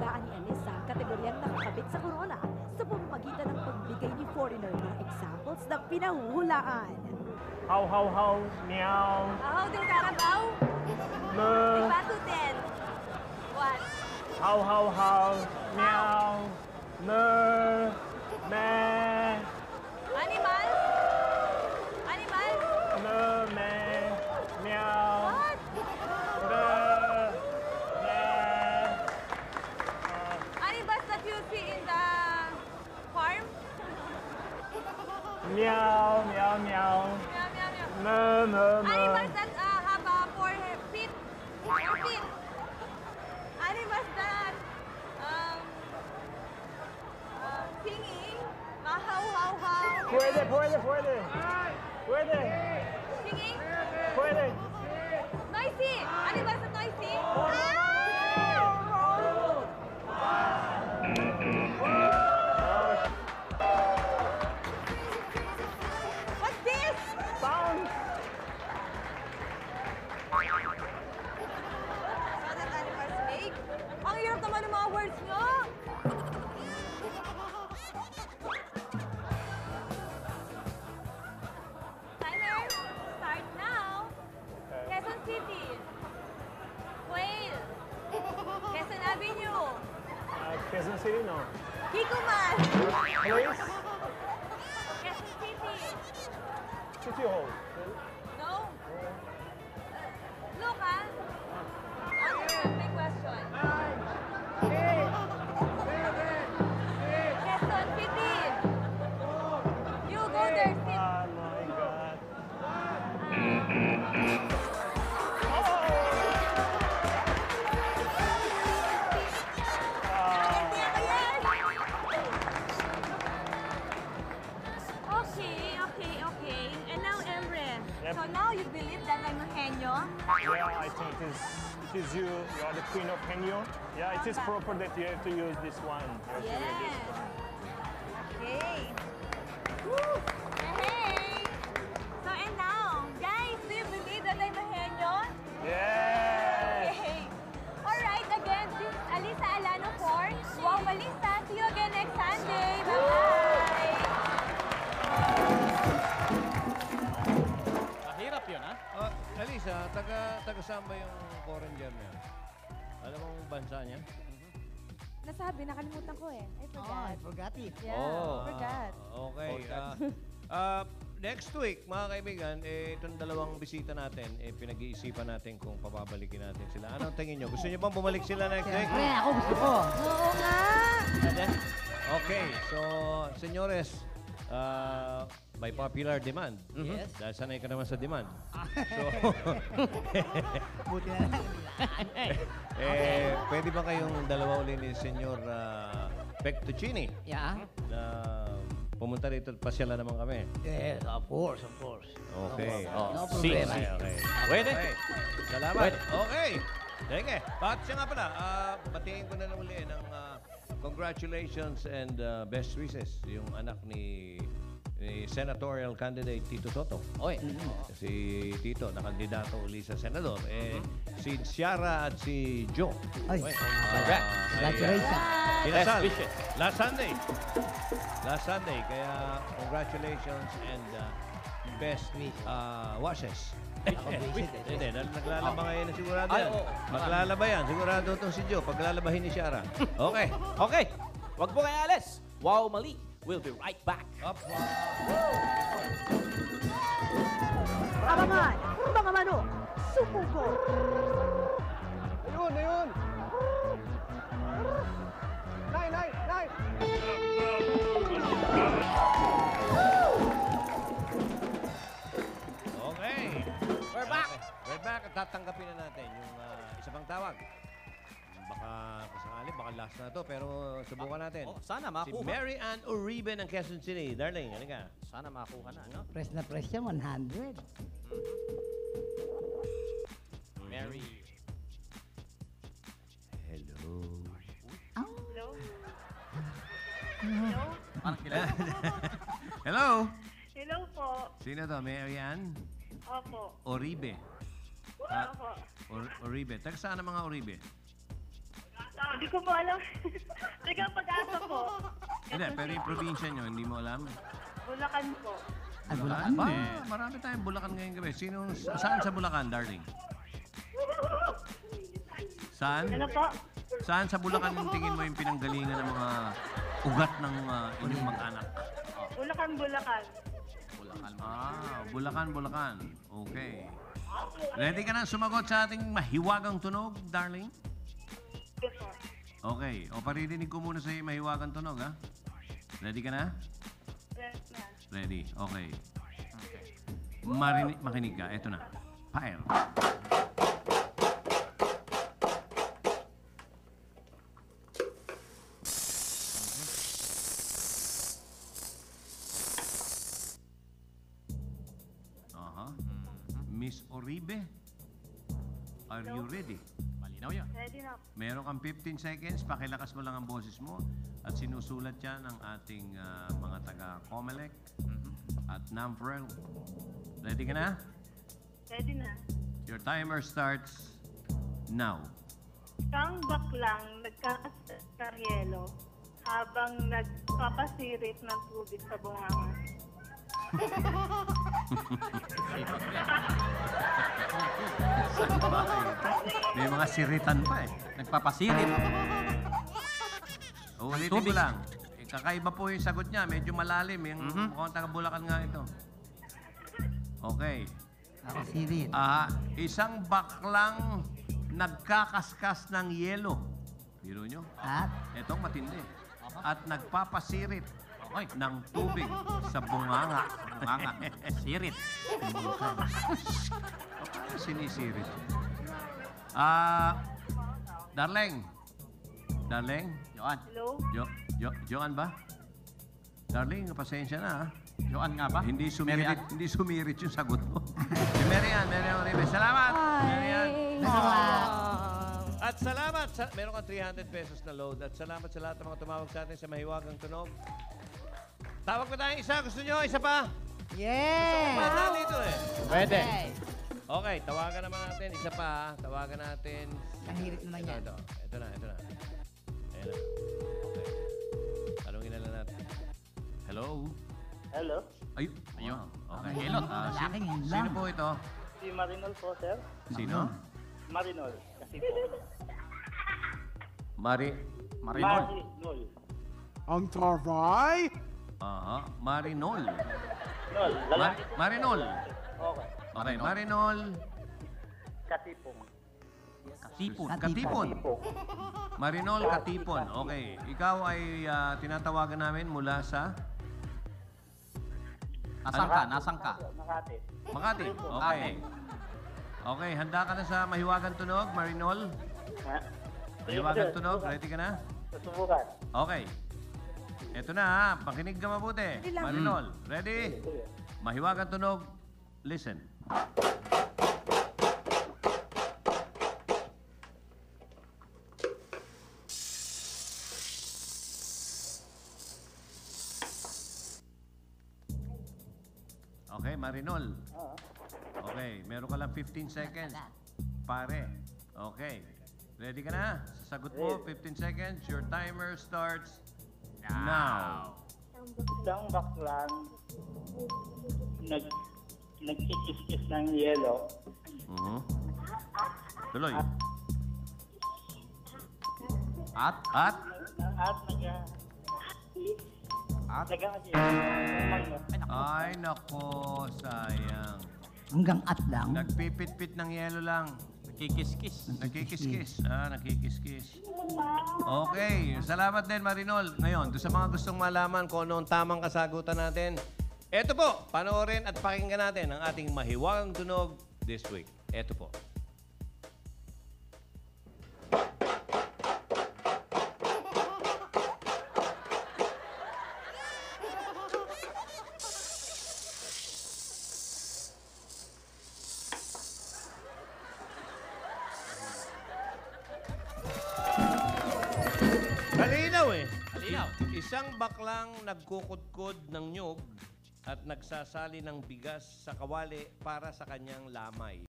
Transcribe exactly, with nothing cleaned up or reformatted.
Hulaan ni Alice sa kategoryang nakakabit sa corona sa pamamagitan ng pagbigay ni Foreigner ng examples ng pinahuhulaan. How, how, how, meow. How do Carabao? Me. One to ten. One. How, how, how, meow. Me. Me. Animal? Animal? Me, me, meow. What? Me. Me. Animals that you see in the farm? Meow, meow, meow. Meow, meow, meow. Me, me, me. Animals that uh, have uh, four feet. Four feet. Animals that um, uh, singing. Uh, how, how, how. Puede, puede, puede. Puede, Singing. puede. Noisy. Animals that noisy. What's this? Sound. Sound that animals make? Ang hirap naman ng mga words nyo. Timer, start now. Quezon City. Quail. Quezon Avenue. Uh, Quezon City, no. Kikuman. Place. Quezon City. City Hall. No? Look, ah. Answer my question. Quezon City. You go there, sit. Oh my God. Okay, okay, okay. And now, Emre. Yep. So now you believe that I'm a henyo? Yeah, I think it is, it is you. You are the queen of Henyo. Yeah, it is proper that you have to use this one. You have to use this one. Okay. Woo! Hey! So and now, guys, do you believe that I'm a henyo? Yes! Okay. Alright, again, this is Alisa Alano for Wow Malista. See you again next Sunday. Bye-bye! Mahirap yun, ha? Oh, Alisa, taga, taga saan ba yung foreign gem niya? Alam mo ang bansa niya? Nasabi, nakalimutan ko eh. I Oh, forgot. I forgot it. Yeah, Oh. forgot. Okay. ah, ah, next week, mga kaibigan, eh, itong dalawang bisita natin, eh, pinag-iisipan natin kung papabalikin natin sila. Anong tingin nyo? Gusto nyo bang bumalik sila next week? Siyempre, ako gusto ko. Oo nga! Okay, so, senyores, ah, by popular demand. Yes. Dahil sanay ka naman sa demand. So, Buti na lang. eh, pwede ba kayong dalawa uli ni Senyor uh, Pectuccini Yeah? na pumunta rito at pasyala naman kami? Yes, of course, of course. Okay. No Si, problema. si. Okay. Pwede. Okay. Salamat. Pwede. Okay. Sige. Bakit siya nga pala, ah, batiin ko na lang uli ng ah, congratulations and ah, best wishes yung anak ni ni senatorial candidate Tito Soto. Oy. Si Tito, nakandidato uli sa senador. Eh, si Ciara at si Joe. Ay, Congrats. congratulations. Kinasal. Best wishes. Last Sunday. Last Sunday. Kaya congratulations and uh, best uh, wishes. Hindi, dahil naglalaba ngayon na sigurado Ay, yan. oo. Maglalaba yan. Sigurado itong si Joe. Paglalabahin ni Ciara. Okay. Okay. Wag po kayo alis. Wow Mali. We'll be right back. Up. Abangan, mga manok, sumuko! Ayun, ayun! Nay, nay, nay! Okay. We're back. We're back. At tatanggapin na natin yung uh, isa pang tawag. Baka kasakali, baka last na to, pero subukan natin. Oh, sana Si makuha. Mary Ann Uribe ng Quezon City. Darling, ano ka? Sana makuha na, no? Press na press siya, one hundred. Mary. Hello. Hello? Hello? Parang kilala. Hello. Hello po. Sino to? Mary Ann Opo. Uribe. Ah, Opo. Or- Uribe. Taga saan ang mga Uribe? Hindi ko po alam. Teka, pag-asa po. Hindi, pero yung probinsya nyo, hindi mo alam. Bulacan po. Ay, Bulacan Ba, din. marami tayong Bulacan ngayong gabi. Sino, saan sa Bulacan, darling? Saan? Ano po? Saan sa Bulacan yung tingin mo yung pinanggalingan ng mga ugat ng uh, inyong mag-anak? Bulacan, Bulacan. Bulacan. Ah, Bulacan, Bulacan. Okay. Ready ka na sumagot sa ating mahiwagang tunog, darling? Yes po. Okay. O, paririnig ko muna sa iyo mahiwagang tunog, ha? Ready ka na? Yes na. Ready. Okay. Marinig, makinig ka. Ito na. Fire. Aha. Miss Oribe, are you ready? Malinaw yan. Ready na po. Meron kang fifteen seconds, pakilakas mo lang ang boses mo at sinusulat yan ng ating ah, mga taga-Comelec at NAMFREL. Ready ka na? Ready na. Your timer starts now. Isang baklang nagkakasal ng yelo habang nagpapasirit ng tubig sa bunganga. May mga siritan pa eh. Nagpapasirit. Ulitin ko Tubig. lang. Eh, kakaiba po yung sagot niya. Medyo malalim. Yung Mhm. mukhang taga-Bulacan nga ito. Okay. Nakasirit. Ah, isang baklang nagkakaskas ng yelo. Biro nyo? At Itong matindi. At nagpapasirit Okay. ng tubig sa bunganga. Bunganga. Sirit. Paano sinisirit? Ah, darling. Darling? Joan. Hello? Jo, jo, Joan ba? Darling, pasensya na ha. Joan nga ba? Hindi Mary sumirit, Ann. hindi sumirit yung sagot mo. Si Mary Ann, Mary Ann Oribe. Salamat! Mary Ann. At salamat sa... Meron kang three hundred pesos na load. At salamat sa lahat ng mga tumawag sa atin sa Mahiwagang Tunog. Tawag pa tayong isa. Gusto nyo? Isa pa? yeah! Pwede dito eh. Pwede. Okay, tawagan naman natin. Isa pa ha. Tawagan natin. Nahirit naman Ito, yan. ito. Ito na, ito na. Ayan na. Okay. Tanungin na lang natin. Hello? Hello, Ay, Ayun. Okay. Hilot. Ah, si- Lalaking yun sino lang. po ito? si Marinol po, sir. Sino? Marinol. Kasi po. Mari... Marinol. Marinol. Ang taray? Aha. Marinol. Nol. Mar Lalaki po. Marinol. Okay. Okay, Marinol. Kasi po. Tipon. Katipon. Po. Marinol Katipon. Okay. Ikaw ay ah, tinatawagan namin mula sa Nasaan ka? Nasaan ka? Makati. Makati. Okay. Okay, handa ka na sa Mahiwagang Tunog, Marinol? Ha? Mahiwagang Tunog, ready ka na? Susubukan. Okay. Ito na ha, pakinig ka mabuti. Ilang- Marinol, ready? Mahiwagang Tunog, listen. Okay, Marinol. Okay, meron ka lang fifteen seconds. Pare. Okay. Ready ka na? Sagot mo, fifteen seconds. Your timer starts now. Isang baklang nag nagkikis-kis ng yelo Mhm. Tuloy. At? At? at nag At? nag Ay, nako, sayang. Hanggang at lang. Nagpipit-pit ng yelo lang. Nakikis-kis. Nakikis-kis. Ah, nakikis-kis. Okay. Salamat din, Marinol. Ngayon, doon sa mga gustong malaman kung ano ang tamang kasagutan natin, eto po, panoorin at pakinggan natin ang ating mahiwagang tunog this week. Eto po. Malinaw eh. Malinaw. Isang baklang nagkukudkod ng nyug at nagsasali ng bigas sa kawali para sa kanyang lamay.